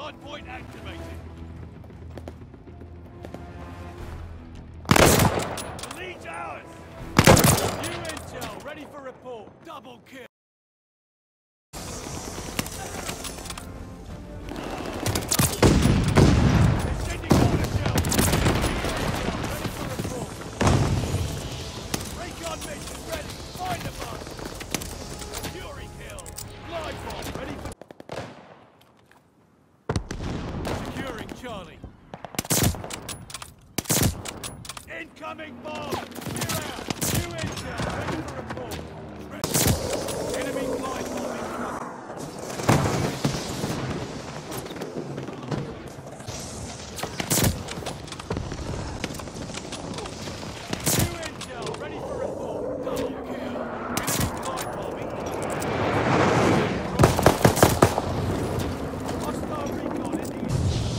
Hardpoint activated. The lead's ours. New intel, ready for report. Double kill. Sending order shell. New intel, ready for report. Recon mission ready. Find the bus. Fury kill. Live bomb ready for... Securing Charlie. Incoming bomb! Clear out! New intel, ready for report. Enemy glide bomb incoming. New intel, ready for report. Double kill. Enemy glide bomb incoming. Hostile recon in the east.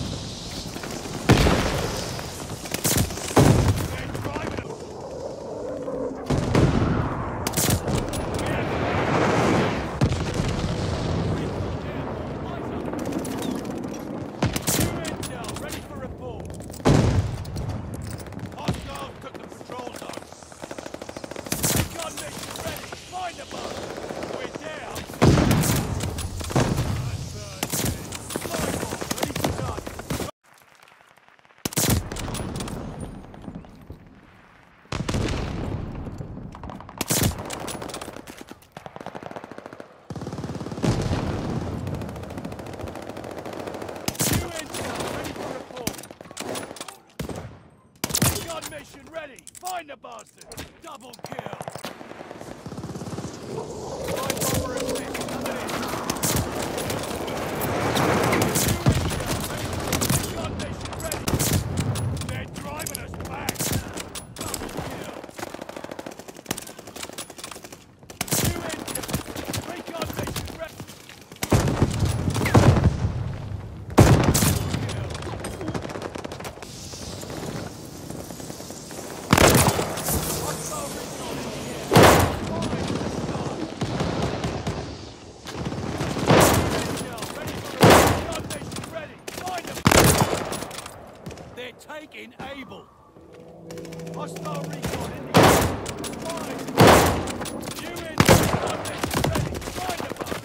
Mission ready! Find the bastard! Double kill! Light bomber in place, coming in! Recon mission ready! They're driving us back! Double kill! New intel! Recon mission ready! They're taking Able. Hostile recon in the air. Fine. New intel, ready. Find the bastard.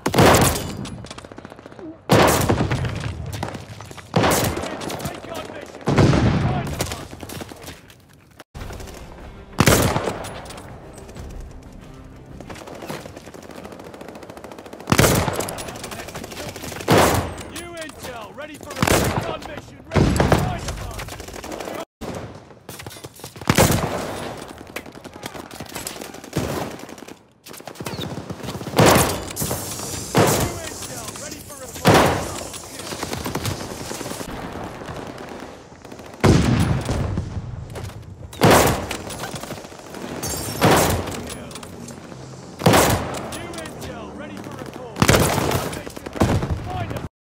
Recon mission. Find the bastard. New intel, ready for a recon mission.